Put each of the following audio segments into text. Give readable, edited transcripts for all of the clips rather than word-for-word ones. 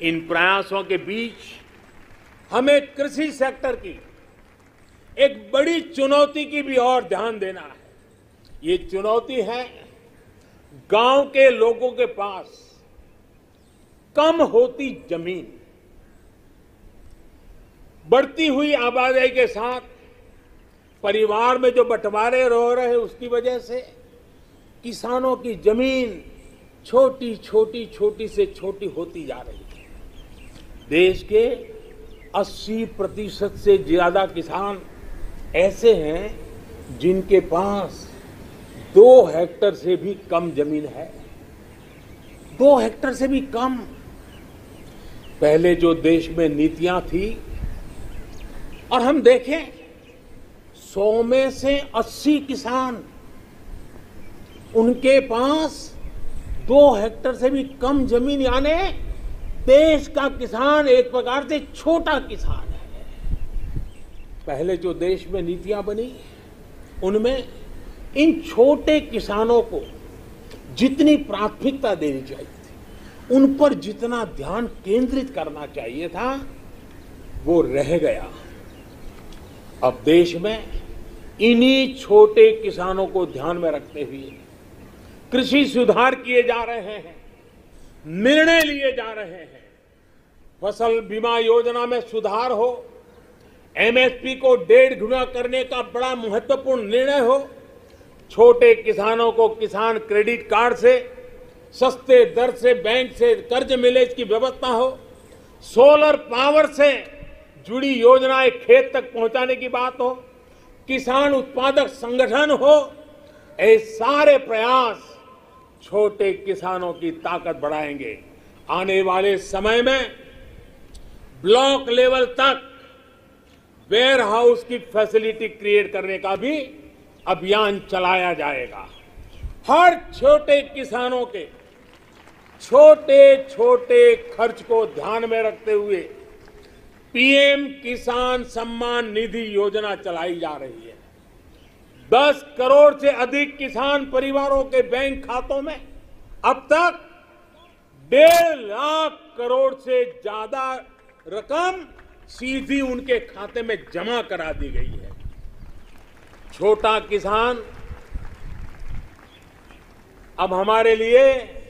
इन प्रयासों के बीच हमें कृषि सेक्टर की एक बड़ी चुनौती की भी और ध्यान देना है। ये चुनौती है गांव के लोगों के पास कम होती जमीन। बढ़ती हुई आबादी के साथ परिवार में जो बंटवारे हो रहे हैं उसकी वजह से किसानों की जमीन छोटी छोटी से छोटी होती जा रही है। देश के 80% से ज्यादा किसान ऐसे हैं जिनके पास 2 हेक्टेयर से भी कम जमीन है। 2 हेक्टेयर से भी कम। पहले जो देश में नीतियां थी और हम देखें 100 में से 80 किसान उनके पास 2 हेक्टेयर से भी कम जमीन, यानी देश का किसान एक प्रकार से छोटा किसान है। पहले जो देश में नीतियां बनी उनमें इन छोटे किसानों को जितनी प्राथमिकता देनी चाहिए थी, उन पर जितना ध्यान केंद्रित करना चाहिए था, वो रह गया। अब देश में इन्हीं छोटे किसानों को ध्यान में रखते हुए कृषि सुधार किए जा रहे हैं, निर्णय लिए जा रहे हैं। फसल बीमा योजना में सुधार हो, एमएसपी को 1.5 गुना करने का बड़ा महत्वपूर्ण निर्णय हो, छोटे किसानों को किसान क्रेडिट कार्ड से सस्ते दर से बैंक से कर्ज मिले इसकी व्यवस्था हो, सोलर पावर से जुड़ी योजनाएं खेत तक पहुंचाने की बात हो, किसान उत्पादक संगठन हो, ये सारे प्रयास छोटे किसानों की ताकत बढ़ाएंगे। आने वाले समय में ब्लॉक लेवल तक वेयर हाउस की फैसिलिटी क्रिएट करने का भी अभियान चलाया जाएगा। हर छोटे किसानों के छोटे छोटे खर्च को ध्यान में रखते हुए पीएम किसान सम्मान निधि योजना चलाई जा रही है। 10 करोड़ से अधिक किसान परिवारों के बैंक खातों में अब तक 1.5 लाख करोड़ से ज्यादा रकम सीधी उनके खाते में जमा करा दी गई है। छोटा किसान अब हमारे लिए,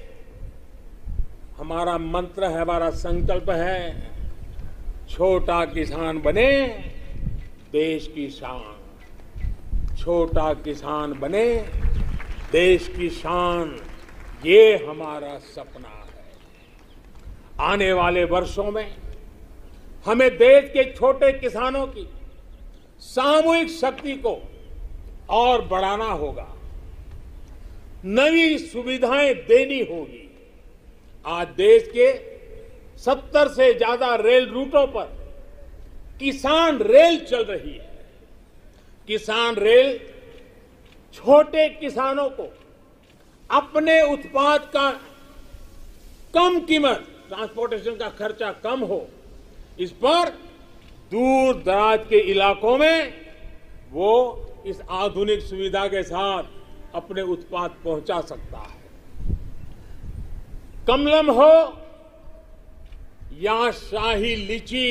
हमारा मंत्र है, हमारा संकल्प है, छोटा किसान बने देश की शान। छोटा किसान बने देश की शान, ये हमारा सपना है। आने वाले वर्षों में हमें देश के छोटे किसानों की सामूहिक शक्ति को और बढ़ाना होगा, नई सुविधाएं देनी होगी। आज देश के 70 से ज्यादा रेल रूटों पर किसान रेल चल रही है। किसान रेल छोटे किसानों को अपने उत्पाद का कम कीमत, ट्रांसपोर्टेशन का खर्चा कम हो, इस पर दूर दराज के इलाकों में वो इस आधुनिक सुविधा के साथ अपने उत्पाद पहुंचा सकता है। कमलम हो या शाही लीची,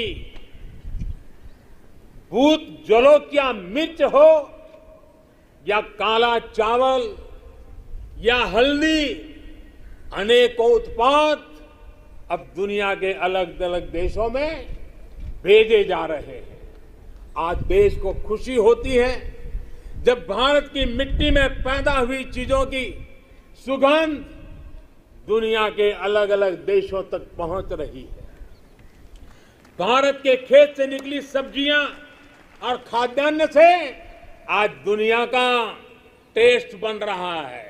भूत जलोकिया मिर्च हो या काला चावल या हल्दी, अनेकों उत्पाद अब दुनिया के अलग अलग देशों में भेजे जा रहे हैं। आज देश को खुशी होती है जब भारत की मिट्टी में पैदा हुई चीजों की सुगंध दुनिया के अलग अलग देशों तक पहुंच रही है। भारत के खेत से निकली सब्जियां और खाद्यान्न से आज दुनिया का टेस्ट बन रहा है।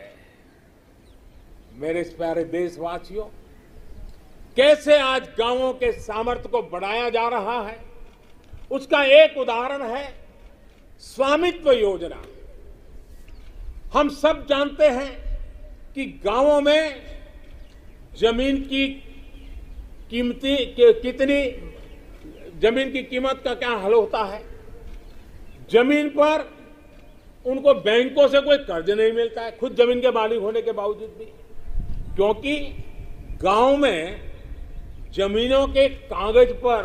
मेरे प्यारे देशवासियों, कैसे आज गांवों के सामर्थ्य को बढ़ाया जा रहा है, उसका एक उदाहरण है स्वामित्व योजना। हम सब जानते हैं कि गांवों में जमीन की जमीन की कीमत का क्या हल होता है। जमीन पर उनको बैंकों से कोई कर्ज नहीं मिलता है, खुद जमीन के मालिक होने के बावजूद भी, क्योंकि गांव में जमीनों के कागज पर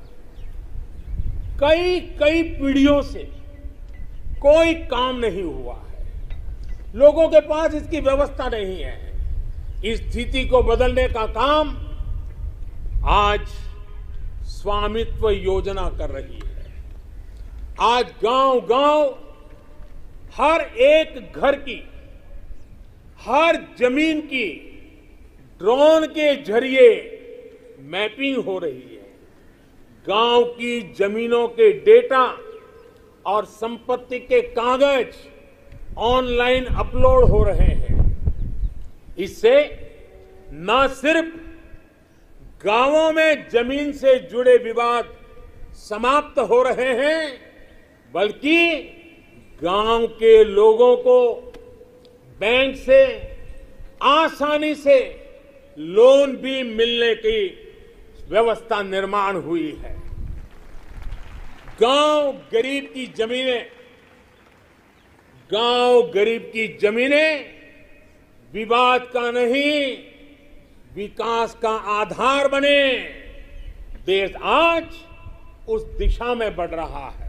कई कई पीढ़ियों से कोई काम नहीं हुआ है। लोगों के पास इसकी व्यवस्था नहीं है। इस स्थिति को बदलने का काम आज स्वामित्व योजना कर रही है। आज गांव-गांव हर एक घर की, हर जमीन की ड्रोन के जरिए मैपिंग हो रही है। गांव की जमीनों के डेटा और संपत्ति के कागज ऑनलाइन अपलोड हो रहे हैं। इससे न सिर्फ गांवों में जमीन से जुड़े विवाद समाप्त हो रहे हैं, बल्कि गांव के लोगों को बैंक से आसानी से लोन भी मिलने की व्यवस्था निर्माण हुई है। गांव गरीब की जमीनें विवाद का नहीं, विकास का आधार बने। देश आज उस दिशा में बढ़ रहा है।